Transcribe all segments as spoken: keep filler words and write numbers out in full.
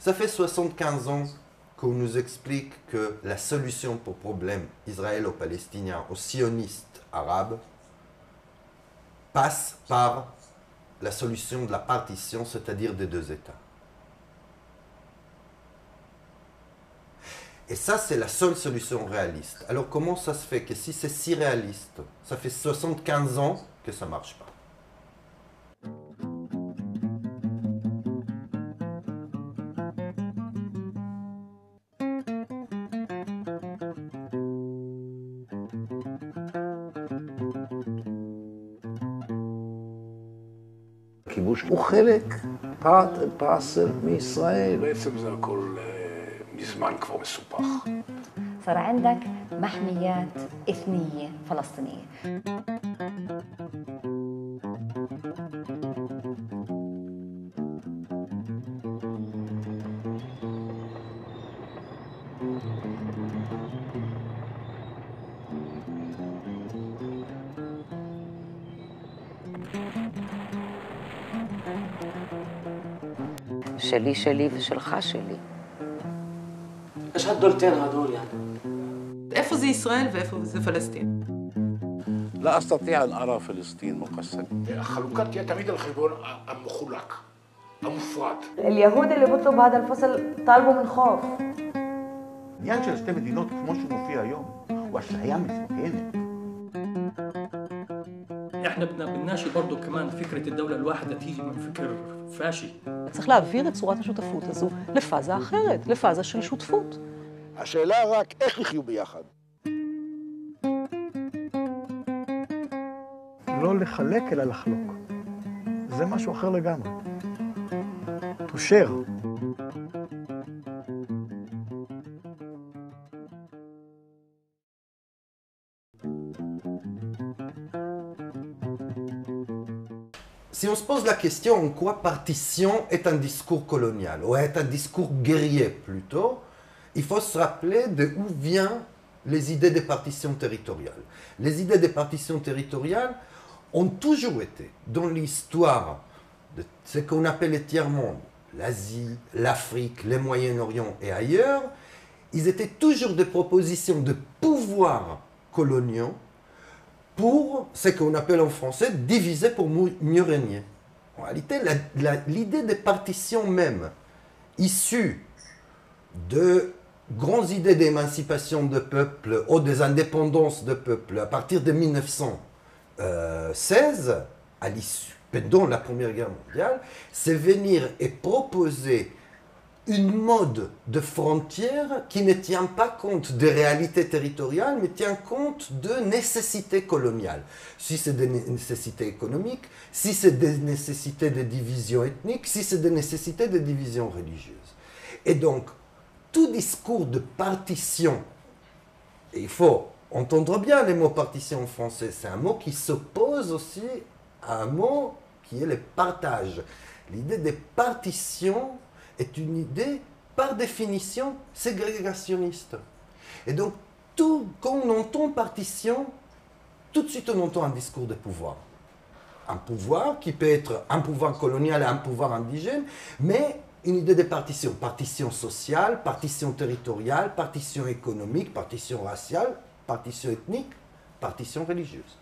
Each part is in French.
Ça fait soixante-quinze ans qu'on nous explique que la solution pour le problème israélo-palestinien aux sionistes arabes passe par la solution de la partition, c'est-à-dire des deux États. Et ça, c'est la seule solution réaliste. Alors comment ça se fait que si c'est si réaliste, ça fait soixante-quinze ans que ça ne marche pas? הכיבוש הוא חלק, part and parcel מישראל. בעצם זה הכל מזמן כבר מסופח. صار عندك محميات إثنية فلسطينية. שלי שלי ושלך שלי. ايش هالدولتين هدول يعني؟ איפה זה ישראל ואיפה זה פלסטין? لا أستطيع أن أرى فلسطين مقسمة. החלוקה תהיה תמיד על חשבון המחולק, המופרד. اليهود اللي بيطلبوا هذا الفصل طالبوا من خوف. העניין של שתי מדינות כמו שהוא מופיע היום הוא אשליה מסוכנת. احنا بدنا بنناشد برضه كمان فكره الدوله الواحده تيجي من فكر فاشي. צריך להעביר את צורת השותפות הזו לפאזה אחרת, לפאזה של שותפות. השאלה רק איך יחיו ביחד. לא לחלק אלא לחלוק. זה משהו אחר לגמרי. To share. Si on se pose la question en quoi partition est un discours colonial, ou est un discours guerrier plutôt, il faut se rappeler de où viennent les idées des partitions territoriales. Les idées des partitions territoriales ont toujours été, dans l'histoire de ce qu'on appelle les tiers-mondes, l'Asie, l'Afrique, le Moyen-Orient et ailleurs, ils étaient toujours des propositions de pouvoirs coloniaux pour ce qu'on appelle en français diviser pour mieux régner. En réalité, l'idée des partitions même, issue de grandes idées d'émancipation de peuple ou des indépendances de peuple à partir de mille neuf cent seize, à l'issue, pendant la Première Guerre mondiale, c'est venir et proposer une mode de frontières qui ne tient pas compte des réalités territoriales, mais tient compte de nécessités coloniales. Si c'est des nécessités économiques, si c'est des nécessités de division ethnique, si c'est des nécessités de division religieuse. Et donc, tout discours de partition, et il faut entendre bien les mots partition en français, c'est un mot qui s'oppose aussi à un mot qui est le partage. L'idée des partitions est une idée, par définition, ségrégationniste. Et donc, tout, quand on entend partition, tout de suite on entend un discours de pouvoir. Un pouvoir qui peut être un pouvoir colonial et un pouvoir indigène, mais une idée de partition. Partition sociale, partition territoriale, partition économique, partition raciale, partition ethnique, partition religieuse.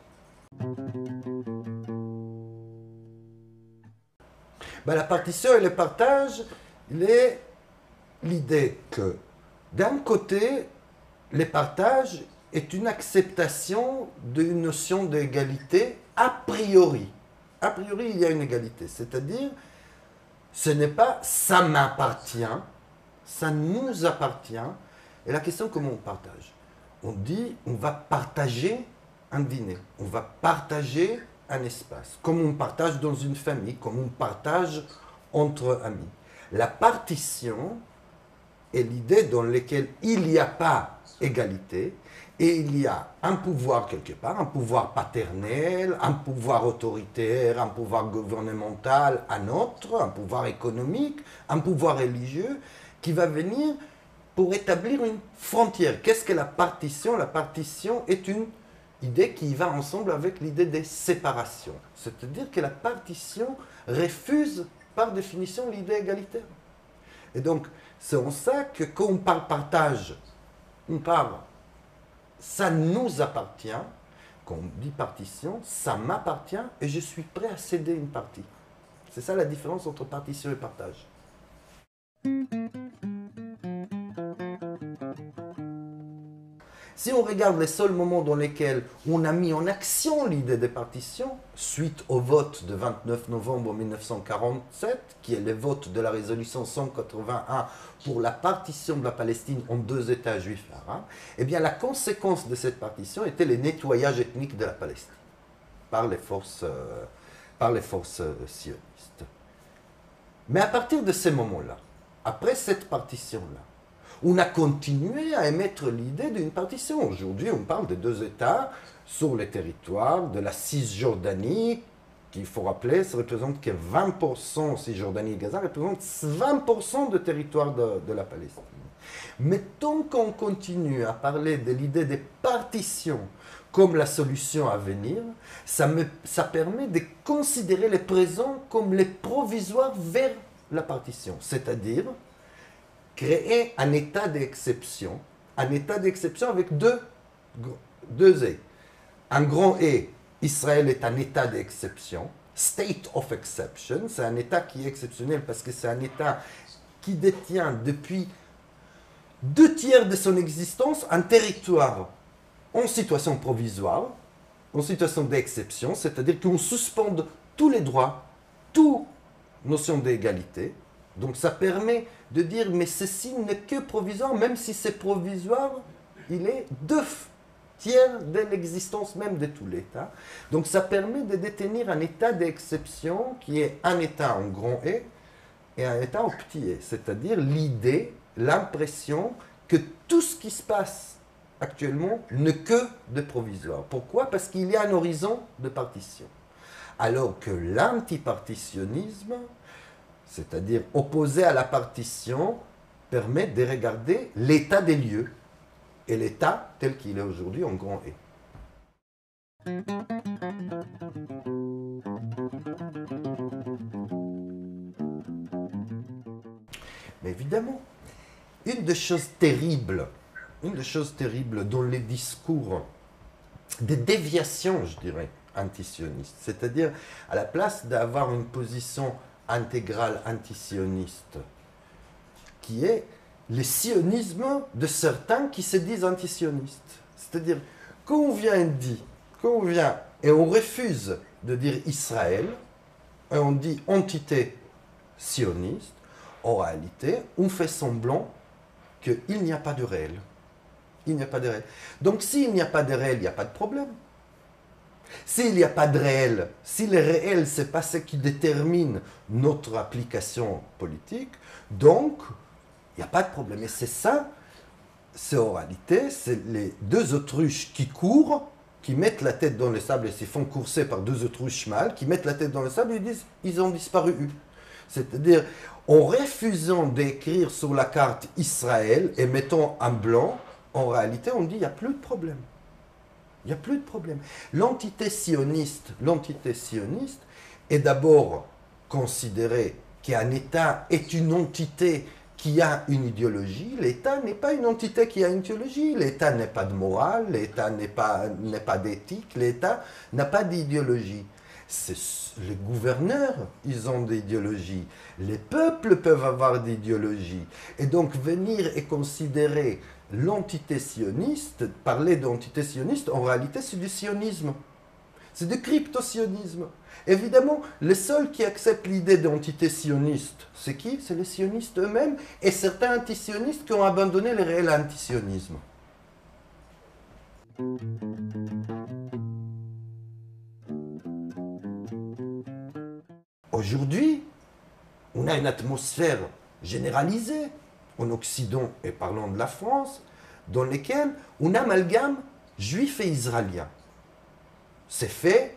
Ben, la partition et le partage, il est l'idée que, d'un côté, le partage est une acceptation d'une notion d'égalité a priori. A priori, il y a une égalité, c'est-à-dire, ce n'est pas « ça m'appartient », ça nous appartient. Et la question, comment on partage? On dit, on va partager un dîner, on va partager un espace, comme on partage dans une famille, comme on partage entre amis. La partition est l'idée dans laquelle il n'y a pas égalité et il y a un pouvoir quelque part, un pouvoir paternel, un pouvoir autoritaire, un pouvoir gouvernemental, un autre, un pouvoir économique, un pouvoir religieux qui va venir pour établir une frontière. Qu'est-ce que la partition? La partition est une idée qui va ensemble avec l'idée des séparations. C'est-à-dire que la partition refuse par définition l'idée égalitaire. Et donc, c'est en ça que quand on parle partage, on parle, ça nous appartient. Quand on dit partition, ça m'appartient et je suis prêt à céder une partie. C'est ça la différence entre partition et partage. Si on regarde les seuls moments dans lesquels on a mis en action l'idée de partition, suite au vote de vingt-neuf novembre mille neuf cent quarante-sept, qui est le vote de la résolution cent quatre-vingt-un pour la partition de la Palestine en deux États juifs et arabes, eh bien la conséquence de cette partition était le nettoyage ethnique de la Palestine par les forces, euh, par les forces euh, sionistes. Mais à partir de ces moments-là, après cette partition-là, on a continué à émettre l'idée d'une partition. Aujourd'hui, on parle de deux États sur les territoires de la Cisjordanie, qu'il faut rappeler, ça représente que vingt pour cent, Cisjordanie et Gaza représentent vingt pour cent de territoire de, de la Palestine. Mais tant qu'on continue à parler de l'idée des partitions comme la solution à venir, ça, me, ça permet de considérer les présents comme les provisoires vers la partition, c'est-à-dire créer un état d'exception, un état d'exception avec deux, deux E. Un grand E, Israël est un état d'exception, state of exception, c'est un état qui est exceptionnel parce que c'est un état qui détient depuis deux tiers de son existence un territoire en situation provisoire, en situation d'exception, c'est-à-dire qu'on suspende tous les droits, toute notion d'égalité. Donc ça permet de dire, mais ceci n'est que provisoire, même si c'est provisoire, il est deux tiers de l'existence même de tout l'État. Donc ça permet de détenir un état d'exception qui est un état en grand E et un état en petit E, c'est-à-dire l'idée, l'impression que tout ce qui se passe actuellement n'est que de provisoire. Pourquoi? Parce qu'il y a un horizon de partition. Alors que l'antipartitionnisme, c'est-à-dire opposé à la partition, permet de regarder l'état des lieux et l'état tel qu'il est aujourd'hui en grand E. Mais évidemment, une des choses terribles, une des choses terribles dans les discours, des déviations, je dirais, antisionistes, c'est-à-dire à la place d'avoir une position intégrale antisioniste, qui est le sionisme de certains qui se disent antisionistes. C'est-à-dire, quand on vient et dit, quand on vient et on refuse de dire Israël, et on dit entité sioniste, en réalité, on fait semblant qu'il n'y a pas de réel. Il n'y a pas de réel. Donc, s'il n'y a pas de réel, il n'y a pas de problème. S'il n'y a pas de réel, si le réel, ce n'est pas ce qui détermine notre application politique, donc, il n'y a pas de problème. Et c'est ça, c'est en réalité, c'est les deux autruches qui courent, qui mettent la tête dans le sable et se font courser par deux autruches mâles, qui mettent la tête dans le sable et disent « ils ont disparu ». C'est-à-dire, en refusant d'écrire sur la carte Israël et mettant un blanc, en réalité, on dit « il n'y a plus de problème ». Il n'y a plus de problème. L'entité sioniste, l'entité sioniste est d'abord considérée qu'un État est une entité qui a une idéologie. L'État n'est pas une entité qui a une idéologie. L'État n'est pas de morale, l'État n'est pas, n'est pas d'éthique, l'État n'a pas d'idéologie. Les gouverneurs, ils ont des idéologies. Les peuples peuvent avoir des idéologies. Et donc venir et considérer l'entité sioniste, parler d'entité sioniste, en réalité c'est du sionisme. C'est du crypto-sionisme. Évidemment, les seuls qui acceptent l'idée d'entité sioniste, c'est qui? C'est les sionistes eux-mêmes et certains antisionistes qui ont abandonné le réel antisionisme. Aujourd'hui, on a une atmosphère généralisée en Occident, et parlons de la France, dans laquelle on amalgame juifs et israéliens. C'est fait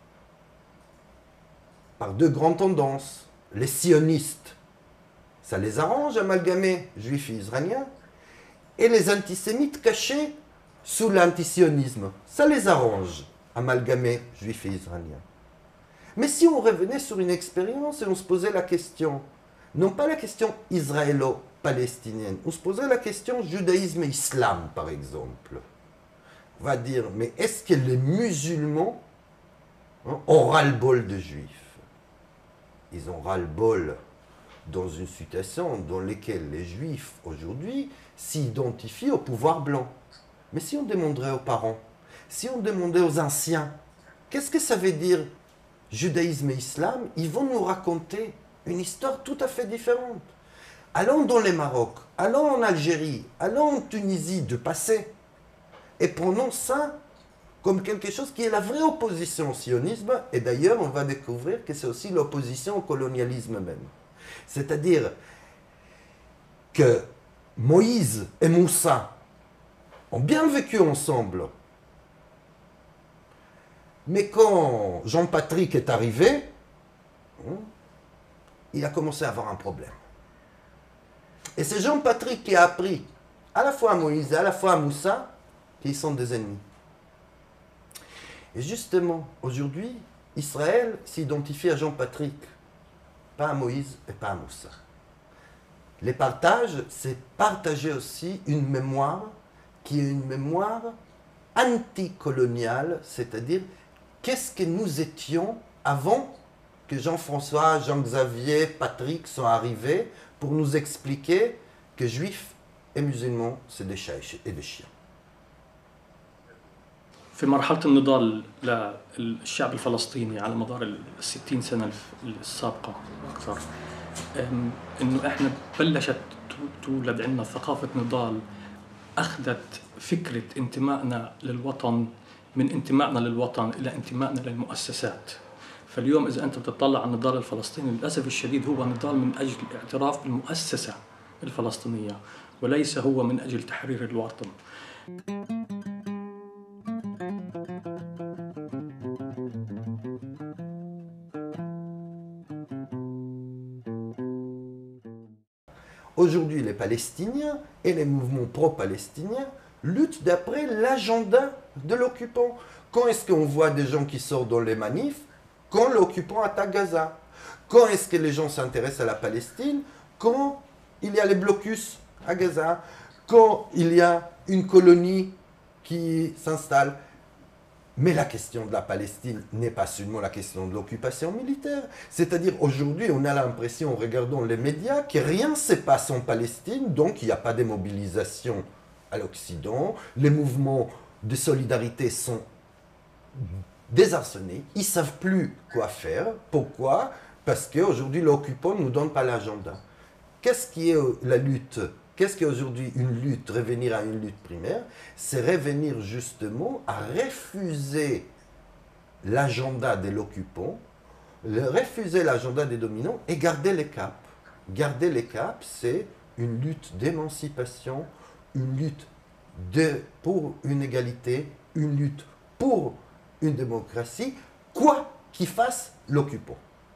par deux grandes tendances. Les sionistes, ça les arrange amalgamer juifs et israéliens, et les antisémites cachés sous l'antisionisme, ça les arrange amalgamer juifs et israéliens. Mais si on revenait sur une expérience et on se posait la question, non pas la question israélo-palestinienne. On se poserait la question judaïsme et islam, par exemple. On va dire, mais est-ce que les musulmans hein, ont ras-le-bol de juifs? Ils ont ras-le-bol dans une situation dans laquelle les juifs, aujourd'hui, s'identifient au pouvoir blanc. Mais si on demanderait aux parents, si on demandait aux anciens, qu'est-ce que ça veut dire judaïsme et islam? Ils vont nous raconter une histoire tout à fait différente. Allons dans les Maroc, allons en Algérie, allons en Tunisie de passé, et prenons ça comme quelque chose qui est la vraie opposition au sionisme, et d'ailleurs on va découvrir que c'est aussi l'opposition au colonialisme même. C'est-à-dire que Moïse et Moussa ont bien vécu ensemble, mais quand Jean-Patrick est arrivé, il a commencé à avoir un problème. Et c'est Jean-Patrick qui a appris à la fois à Moïse et à la fois à Moussa qu'ils sont des ennemis. Et justement, aujourd'hui, Israël s'identifie à Jean-Patrick, pas à Moïse et pas à Moussa. Les partages, c'est partager aussi une mémoire qui est une mémoire anticoloniale, c'est-à-dire qu'est-ce que nous étions avant que Jean-François, Jean-Xavier, Patrick sont arrivés pour nous expliquer que juifs et musulmans, c'est des chats et des chiens. في مرحلة النضال للشعب الفلسطيني على مدار الستين سنة السابقة أكثر، إنه إحنا بلشت تولد عندنا ثقافة نضال أخذت فكرة انتمائنا للوطن من انتمائنا للوطن إلى انتمائنا للمؤسسات. فاليوم إذا أنت بتطلع على النضال الفلسطيني للأسف الشديد هو نضال من أجل الاعتراف بالمؤسسة الفلسطينية وليس هو من أجل تحرير الوطن. Aujourd'hui, les Palestiniens et les mouvements pro-palestiniens luttent d'après l'agenda de l'occupant. Quand est-ce qu'on voit des gens qui sortent dans les manifs? Quand l'occupant attaque Gaza. Quand est-ce que les gens s'intéressent à la Palestine? Quand il y a les blocus à Gaza. Quand il y a une colonie qui s'installe. Mais la question de la Palestine n'est pas seulement la question de l'occupation militaire. C'est-à-dire aujourd'hui, on a l'impression, en regardant les médias, que rien ne se passe en Palestine, donc il n'y a pas de mobilisation à l'Occident. Les mouvements de solidarité sont désarçonnés. Ils ne savent plus quoi faire. Pourquoi? Parce qu'aujourd'hui, l'occupant ne nous donne pas l'agenda. Qu'est-ce qui est la lutte? Qu'est-ce qu'aujourd'hui une lutte, revenir à une lutte primaire? C'est revenir justement à refuser l'agenda de l'occupant, refuser l'agenda des dominants et garder les caps. Garder les caps, c'est une lutte d'émancipation, une lutte de, pour une égalité, une lutte pour une démocratie, quoi qu'il fasse l'occupant.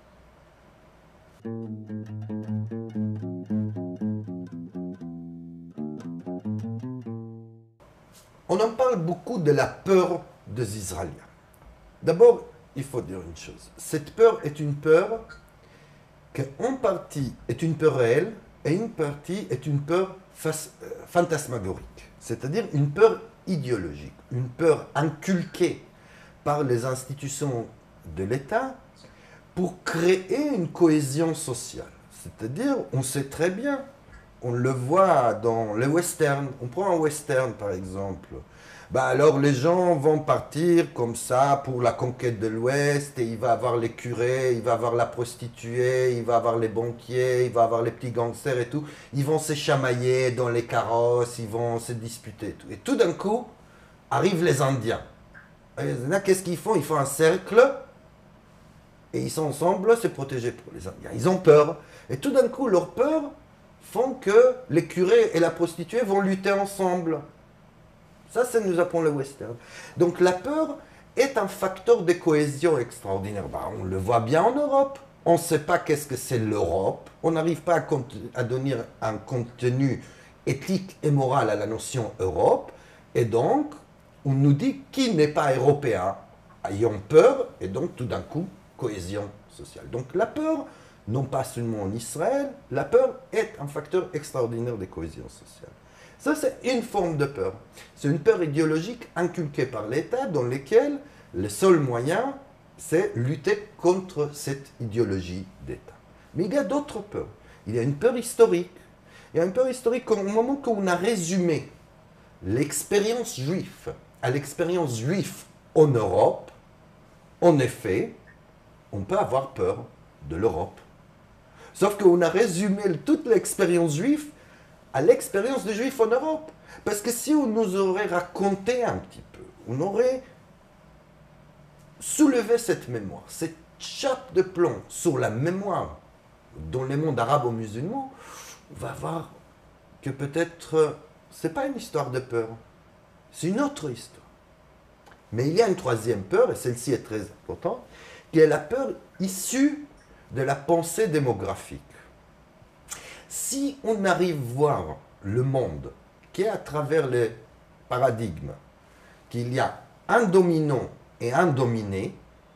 On en parle beaucoup de la peur des Israéliens. D'abord, il faut dire une chose. Cette peur est une peur qui, en partie, est une peur réelle et une partie est une peur fantasmagorique. C'est-à-dire une peur idéologique, une peur inculquée par les institutions de l'État pour créer une cohésion sociale. C'est-à-dire, on sait très bien, on le voit dans les westerns. On prend un western par exemple. Bah alors les gens vont partir comme ça pour la conquête de l'Ouest et il va avoir les curés, il va avoir la prostituée, il va avoir les banquiers, il va avoir les petits gangsters et tout. Ils vont se chamailler dans les carrosses, ils vont se disputer et tout. Et tout d'un coup, arrivent les Indiens. Qu'est-ce qu'ils font? Ils font un cercle et ils sont ensemble, se protéger pour les Indiens. Ils ont peur. Et tout d'un coup, leur peur font que les curés et la prostituée vont lutter ensemble. Ça, ça nous apprend le western. Donc la peur est un facteur de cohésion extraordinaire. Bah, on le voit bien en Europe. On ne sait pas qu'est-ce que c'est l'Europe. On n'arrive pas à, à donner un contenu éthique et moral à la notion Europe. Et donc, on nous dit qui n'est pas européen. Ayons peur et donc tout d'un coup, cohésion sociale. Donc la peur non pas seulement en Israël, la peur est un facteur extraordinaire de cohésion sociale. Ça, c'est une forme de peur. C'est une peur idéologique inculquée par l'État dans laquelle le seul moyen, c'est lutter contre cette idéologie d'État. Mais il y a d'autres peurs. Il y a une peur historique. Il y a une peur historique au moment qu'on a résumé l'expérience juive à l'expérience juive en Europe. En effet, on peut avoir peur de l'Europe. Sauf qu'on a résumé toute l'expérience juive à l'expérience des Juifs en Europe. Parce que si on nous aurait raconté un petit peu, on aurait soulevé cette mémoire, cette chape de plomb sur la mémoire dans les mondes arabo-musulmans, on va voir que peut-être ce n'est pas une histoire de peur, c'est une autre histoire. Mais il y a une troisième peur, et celle-ci est très importante, qui est la peur issue de la pensée démographique. Si on arrive à voir le monde qui est à travers les paradigmes, qu'il y a un dominant et un dominé,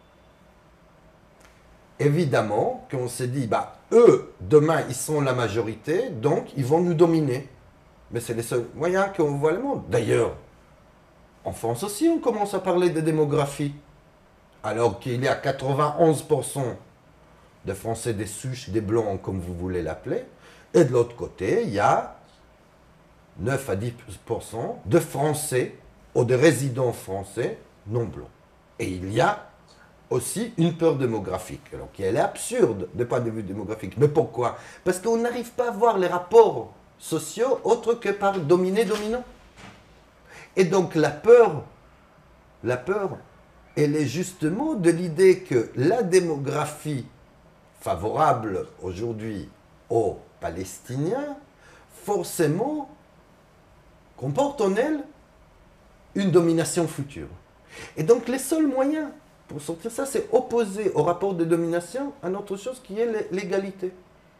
évidemment qu'on se dit, bah, eux, demain, ils sont la majorité, donc ils vont nous dominer. Mais c'est les seuls moyens qu'on voit le monde. D'ailleurs, en France aussi, on commence à parler de démographie, alors qu'il y a quatre-vingt-onze pour cent de Français, des souches, des blancs, comme vous voulez l'appeler, et de l'autre côté, il y a neuf à dix pour cent de Français ou de résidents français non blancs. Et il y a aussi une peur démographique, alors qu'elle est absurde de point de vue démographique. Mais pourquoi? Parce qu'on n'arrive pas à voir les rapports sociaux autres que par dominé-dominant. Et donc la peur, la peur, elle est justement de l'idée que la démographie favorable aujourd'hui aux Palestiniens, forcément, comporte en elle une domination future. Et donc les seuls moyens pour sortir ça, c'est opposer au rapport de domination à autre chose qui est l'égalité.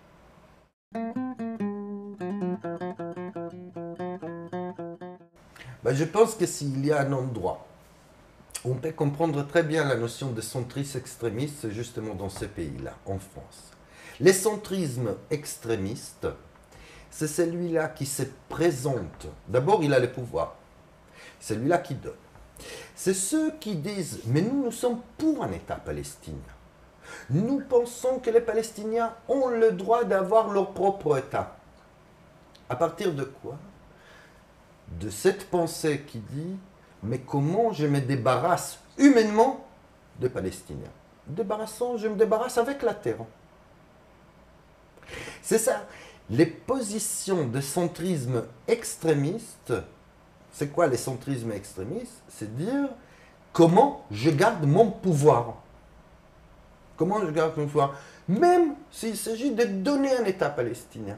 Ben, je pense que s'il y a un endroit où on peut comprendre très bien la notion de centrisme extrémiste, c'est justement dans ces pays-là, en France. Les centrismes extrémistes, c'est celui-là qui se présente. D'abord, il a le pouvoir. C'est celui-là qui donne. C'est ceux qui disent, mais nous, nous sommes pour un État palestinien. Nous pensons que les Palestiniens ont le droit d'avoir leur propre État. À partir de quoi? De cette pensée qui dit, mais comment je me débarrasse humainement des Palestiniens? Débarrassant, je me débarrasse avec la terre. C'est ça. Les positions de centrisme extrémiste, c'est quoi les centrismes extrémistes? C'est dire comment je garde mon pouvoir. Comment je garde mon pouvoir? Même s'il s'agit de donner un État palestinien.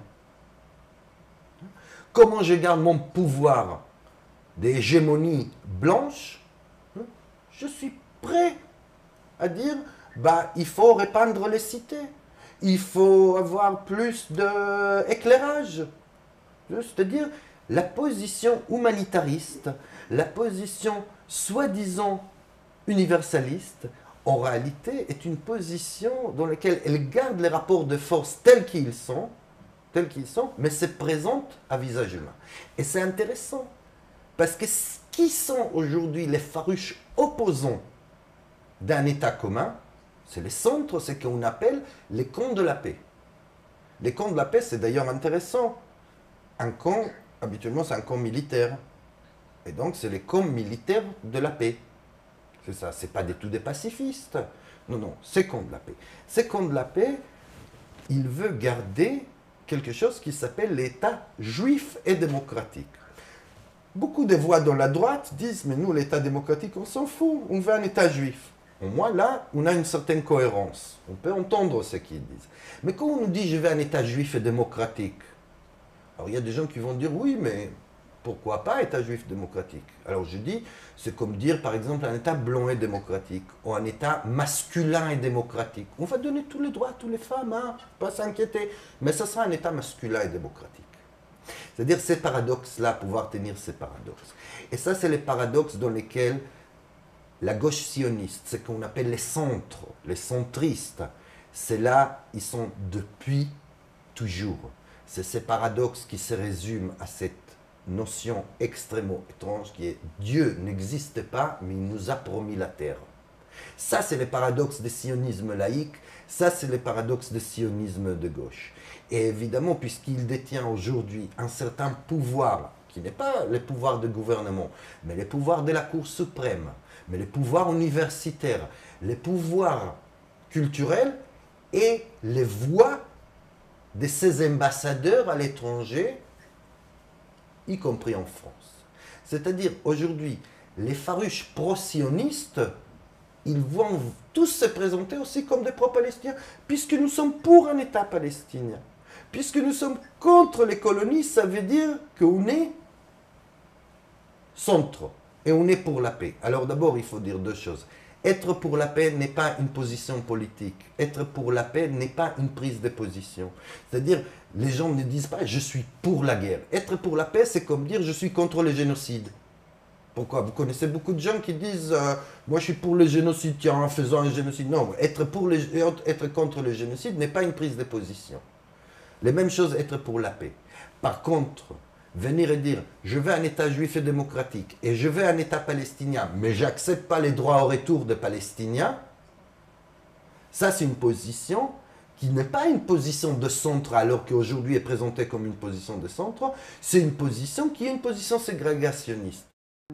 Comment je garde mon pouvoir d'hégémonie blanche? Je suis prêt à dire, bah, il faut répandre les cités. Il faut avoir plus d'éclairage. C'est-à-dire la position humanitariste, la position soi-disant universaliste, en réalité est une position dans laquelle elle garde les rapports de force tels qu'ils sont, tels qu'ils sont, mais se présente à visage humain. Et c'est intéressant, parce que qui sont aujourd'hui les farouches opposants d'un État commun? C'est les centres, c'est ce qu'on appelle les camps de la paix. Les camps de la paix, c'est d'ailleurs intéressant. Un camp, habituellement, c'est un camp militaire. Et donc, c'est les camps militaires de la paix. C'est ça, c'est pas du tout des pacifistes. Non, non, c'est camps de la paix. Ces camps de la paix, il veut garder quelque chose qui s'appelle l'État juif et démocratique. Beaucoup de voix dans la droite disent, mais nous, l'État démocratique, on s'en fout, on veut un État juif. Au moins, là, on a une certaine cohérence. On peut entendre ce qu'ils disent. Mais quand on nous dit, je veux un État juif et démocratique, alors il y a des gens qui vont dire, oui, mais pourquoi pas État juif démocratique? Alors je dis, c'est comme dire, par exemple, un État blanc et démocratique, ou un État masculin et démocratique. On va donner tous les droits à toutes les femmes, hein, pas s'inquiéter. Mais ce sera un État masculin et démocratique. C'est-à-dire ces paradoxes-là, pouvoir tenir ces paradoxes. Et ça, c'est les paradoxes dans lesquels la gauche sioniste, ce qu'on appelle les centres, les centristes, C'est là, ils sont depuis toujours. C'est ces paradoxes qui se résument à cette notion extrêmement étrange qui est Dieu n'existe pas, mais il nous a promis la terre. Ça, c'est le paradoxe du sionisme laïque, ça, c'est le paradoxe du sionisme de gauche. Et évidemment, puisqu'il détient aujourd'hui un certain pouvoir, qui n'est pas le pouvoir de gouvernement, mais le pouvoir de la Cour suprême, mais le pouvoir universitaire, les pouvoirs culturels et les voix de ces ambassadeurs à l'étranger, y compris en France. C'est-à-dire, aujourd'hui, les farouches pro-sionistes, ils vont tous se présenter aussi comme des pro-palestiniens, puisque nous sommes pour un État palestinien. Puisque nous sommes contre les colonies, ça veut dire qu'on est centre et on est pour la paix. Alors d'abord, il faut dire deux choses. Être pour la paix n'est pas une position politique. Être pour la paix n'est pas une prise de position. C'est-à-dire, les gens ne disent pas « je suis pour la guerre ». Être pour la paix, c'est comme dire « je suis contre le génocide ». Pourquoi? Vous connaissez beaucoup de gens qui disent euh, « moi je suis pour le génocide, tiens, en faisant un génocide ». Non, être, pour le, être contre le génocide n'est pas une prise de position. Les mêmes choses, être pour la paix. Par contre, venir et dire « je veux un État juif et démocratique et je veux un État palestinien, mais je n'accepte pas les droits au retour des Palestiniens », ça c'est une position qui n'est pas une position de centre alors qu'aujourd'hui est présentée comme une position de centre, c'est une position qui est une position ségrégationniste.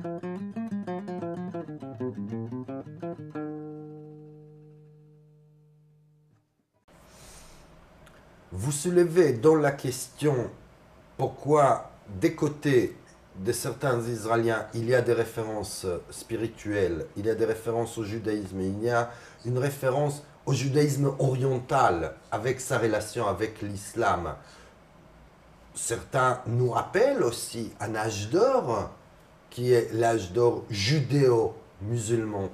Vous soulevez dans la question pourquoi des côtés de certains Israéliens il y a des références spirituelles, il y a des références au judaïsme, il y a une référence au judaïsme oriental avec sa relation avec l'islam. Certains nous rappellent aussi un âge d'or qui est l'âge d'or judéo-musulman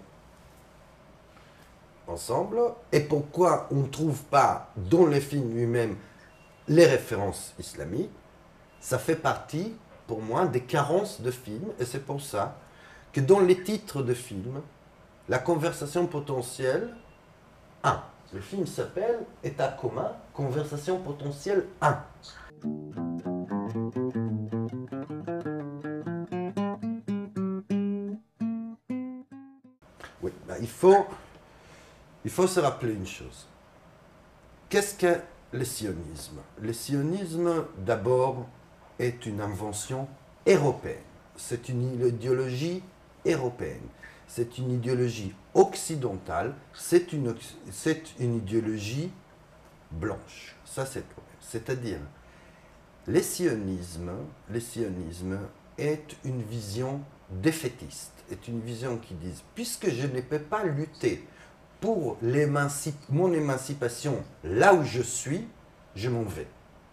ensemble, et pourquoi on ne trouve pas dans les films lui-même les références islamiques. Ça fait partie, pour moi, des carences de films, et c'est pour ça que dans les titres de films, la conversation potentielle un. Le film s'appelle État commun, conversation potentielle un. Oui, ben il faut, il faut se rappeler une chose. Qu'est-ce que le sionisme? Le sionisme, d'abord, est une invention européenne. C'est une idéologie européenne. C'est une idéologie occidentale. C'est une, c'est une idéologie blanche. Ça, c'est le problème. C'est-à-dire, le sionisme, le sionisme est une vision défaitiste. Est une vision qui dit, puisque je ne peux pas lutter pour l'émancip- mon émancipation là où je suis, je m'en vais.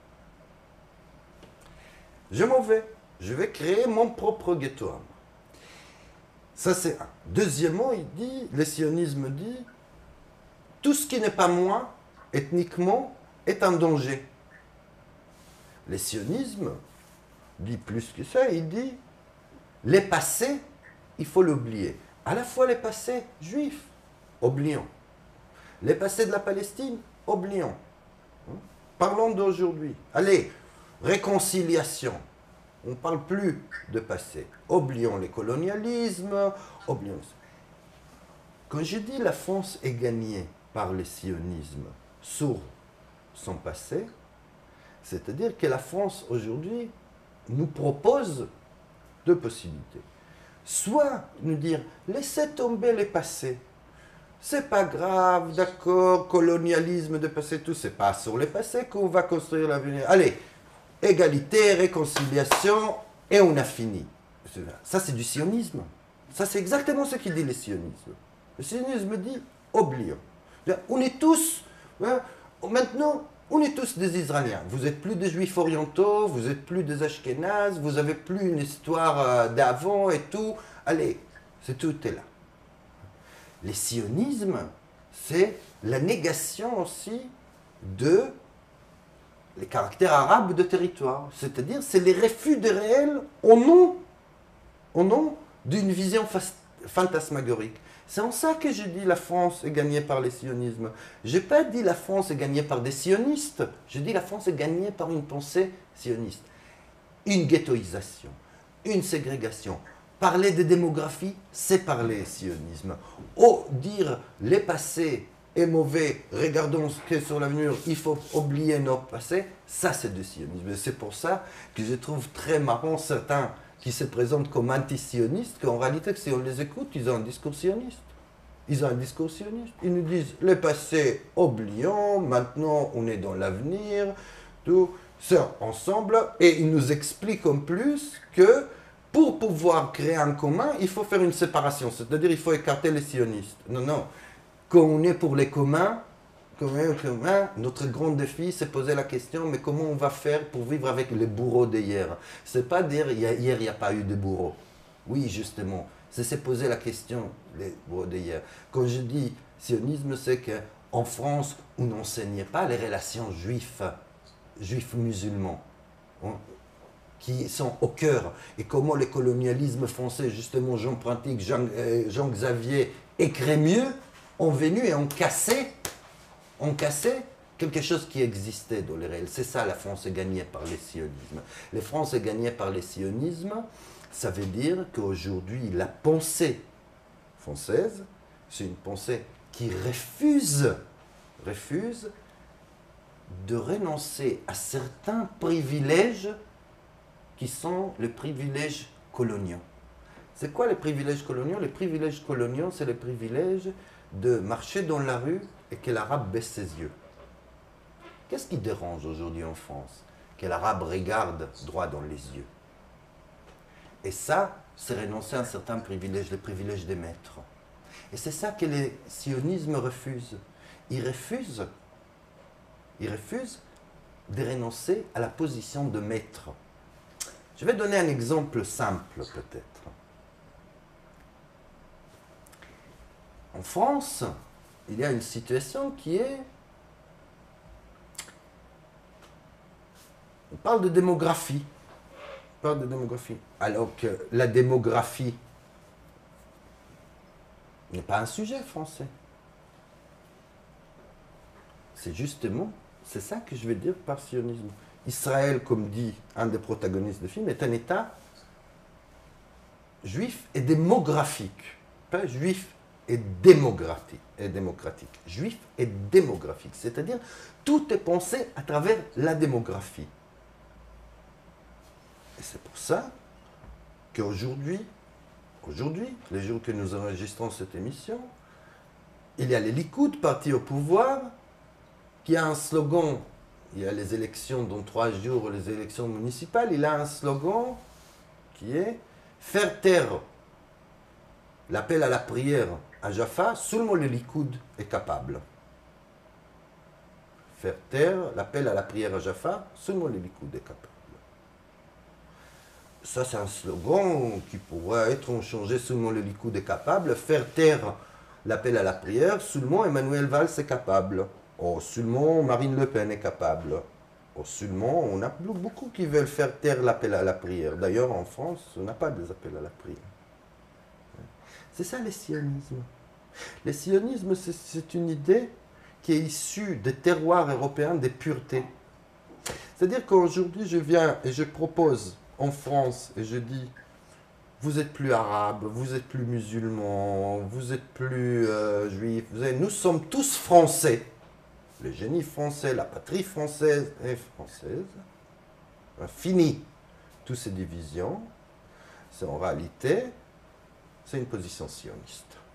Je m'en vais. Je vais créer mon propre ghetto. Ça, c'est un. Deuxièmement, il dit, le sionisme dit, tout ce qui n'est pas moi, ethniquement, est un danger. Le sionisme dit plus que ça, il dit, les passés, il faut l'oublier. À la fois les passés juifs, oublions. Les passés de la Palestine, oublions. Parlons d'aujourd'hui. Allez, réconciliation. On ne parle plus de passé. Oublions les colonialismes, oublions ça. Quand je dis la France est gagnée par le sionisme sur son passé, c'est-à-dire que la France aujourd'hui nous propose deux possibilités. Soit nous dire, laissez tomber les passés. C'est pas grave, d'accord, colonialisme de passé, tout, c'est pas sur les passés qu'on va construire l'avenir. Allez, égalité, réconciliation, et on a fini. Ça, c'est du sionisme. Ça, c'est exactement ce qu'il dit le sionisme. Le sionisme dit, oublions. On est tous, hein, maintenant, on est tous des Israéliens. Vous n'êtes plus des Juifs orientaux, vous n'êtes plus des Ashkénazes, vous n'avez plus une histoire euh, d'avant et tout. Allez, c'est tout est là. Le sionisme, c'est la négation aussi de les caractères arabes de territoire. C'est-à-dire, c'est les refus des réels au nom, au nom d'une vision fantasmagorique. C'est en ça que je dis la France est gagnée par les sionismes. Je n'ai pas dit la France est gagnée par des sionistes. Je dis la France est gagnée par une pensée sioniste. Une ghettoisation, une ségrégation. Parler de démographie, c'est parler sionisme. Oh, dire les passés est mauvais, regardons ce qu'est sur l'avenir, il faut oublier nos passés, ça c'est du sionisme. C'est pour ça que je trouve très marrant certains qui se présentent comme anti-sionistes, qu'en réalité, si on les écoute, ils ont un discours sioniste. Ils ont un discours sioniste. Ils nous disent, le passé, oublions, maintenant on est dans l'avenir, tout ça ensemble, et ils nous expliquent en plus que pour pouvoir créer un commun, il faut faire une séparation, c'est-à-dire il faut écarter les sionistes. Non, non. Quand on est pour les communs, commun, commun, notre grand défi, c'est poser la question, mais comment on va faire pour vivre avec les bourreaux d'hier? C'est pas dire, hier, il n'y a pas eu de bourreaux. Oui, justement. C'est se poser la question, les bourreaux d'hier. Quand je dis sionisme, c'est qu'en France, on n'enseignait pas les relations juifs, juifs-musulmans, hein, qui sont au cœur. Et comment le colonialisme français, justement, Jean Printic, Jean, euh, Jean Xavier et Crémieux, ont venu et ont cassé, ont cassé quelque chose qui existait dans les réels. C'est ça, la France est gagnée par les sionismes. La France est gagnée par les sionismes, ça veut dire qu'aujourd'hui, la pensée française, c'est une pensée qui refuse, refuse de renoncer à certains privilèges qui sont les privilèges coloniaux. C'est quoi les privilèges coloniaux? Les privilèges coloniaux, c'est les privilèges de marcher dans la rue et que l'arabe baisse ses yeux. Qu'est-ce qui dérange aujourd'hui en France? Que l'arabe regarde droit dans les yeux. Et ça, c'est renoncer à un certain privilège, le privilège des maîtres. Et c'est ça que les sionismes refusent. Ils refusent, ils refusent de renoncer à la position de maître. Je vais donner un exemple simple peut-être. En France, il y a une situation qui est... On parle de démographie. On parle de démographie. Alors que la démographie n'est pas un sujet français. C'est justement, c'est ça que je veux dire par sionisme. Israël, comme dit un des protagonistes du film, est un État juif et démographique. Pas juif et démocratique, et démocratique. Juif et démographique. C'est-à-dire, tout est pensé à travers la démographie. Et c'est pour ça qu'aujourd'hui, aujourd'hui, les jours que nous enregistrons cette émission, il y a les Likoud, parti au pouvoir, qui a un slogan. Il y a les élections dans trois jours, les élections municipales. Il a un slogan qui est « Faire taire l'appel à la prière à Jaffa, seulement le Likoud est capable. » Faire taire l'appel à la prière à Jaffa, seulement le Likoud est capable. Ça, c'est un slogan qui pourrait être changé, seulement le Likoud est capable. Faire taire l'appel à la prière, seulement Emmanuel Valls est capable. Oh, seulement Marine Le Pen est capable. Oh, seulement, on a beaucoup qui veulent faire taire l'appel à la prière. D'ailleurs, en France, on n'a pas des appels à la prière. C'est ça, le sionisme. Le sionisme, c'est une idée qui est issue des terroirs européens des puretés. C'est-à-dire qu'aujourd'hui, je viens et je propose en France, et je dis, vous êtes plus arabe, vous êtes plus musulman, vous êtes plus euh, juif, vous êtes, nous sommes tous français. Le génie français, la patrie française est française. Fini toutes ces divisions. C'est en réalité, c'est une position sioniste.